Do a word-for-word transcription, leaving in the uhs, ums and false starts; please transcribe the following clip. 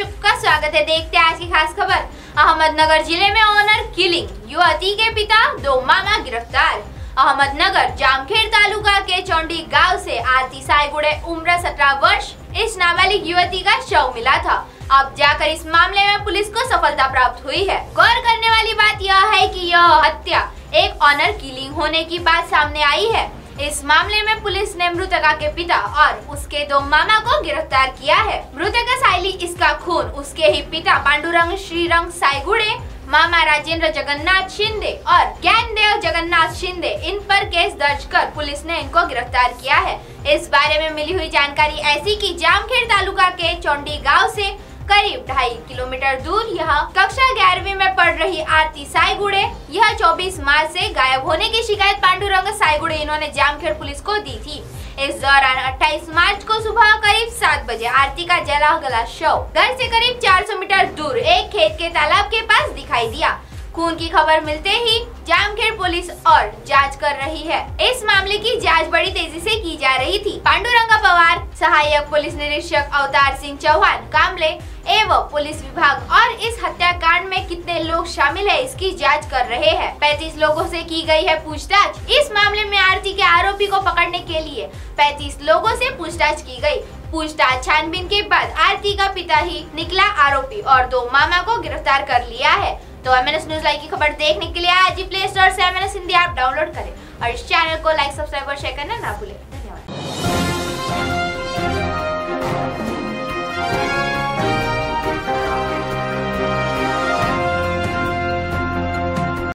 दर्शकों का स्वागत है। देखते हैं आज की खास खबर। अहमदनगर जिले में ऑनर किलिंग, युवती के पिता दो मामा गिरफ्तार। अहमदनगर जामखेड़ तालुका के चौंडी गांव से आरती सायगुड़े उम्र सत्रह वर्ष इस नाबालिग युवती का शव मिला था। अब जाकर इस मामले में पुलिस को सफलता प्राप्त हुई है। गौर करने वाली बात यह है कि यह हत्या एक ऑनर किलिंग होने की बात सामने आई है। इस मामले में पुलिस ने मृतका के पिता और उसके दो मामा को गिरफ्तार किया है। मृतका साइली, इसका खून उसके ही पिता पांडुरंग श्रीरंग सायगुड़े, मामा राजेंद्र जगन्नाथ शिंदे और ज्ञानदेव जगन्नाथ शिंदे, इन पर केस दर्ज कर पुलिस ने इनको गिरफ्तार किया है। इस बारे में मिली हुई जानकारी ऐसी कि जामखेड़ तालुका के चौंडी गांव से करीब ढाई किलोमीटर दूर यह कक्षा ग्यारहवीं में पढ़ रही आरती सायगुड़े, यह चौबीस मार्च से गायब होने की शिकायत पांडुरंग सायगुड़े इन्होंने जामखेड़ पुलिस को दी थी। इस दौरान अट्ठाईस मार्च को सुबह करीब सात बजे आरती का जला गला शव घर से करीब चार सौ मीटर दूर एक खेत के तालाब के पास दिखाई दिया। खून की खबर मिलते ही जामखेड़ पुलिस और जांच कर रही है। इस मामले की जांच बड़ी तेजी से की जा रही थी। पांडुरंगा पवार, सहायक पुलिस निरीक्षक अवतार सिंह चौहान कामले एवं पुलिस विभाग और इस हत्याकांड में कितने लोग शामिल है इसकी जांच कर रहे हैं। पैंतीस लोगों से की गई है पूछताछ। इस मामले में आरती के आरोपी को पकड़ने के लिए पैंतीस लोगों से पूछताछ की गई। पूछताछ छानबीन के बाद आरती का पिता ही निकला आरोपी और दो मामा को गिरफ्तार कर लिया है। तो M N S news live की खबर देखने के लिए आज ही प्ले स्टोर से M N S Hindi app download करें और इस चैनल को लाइक, सब्सक्राइब और शेयर करना ना भूलें।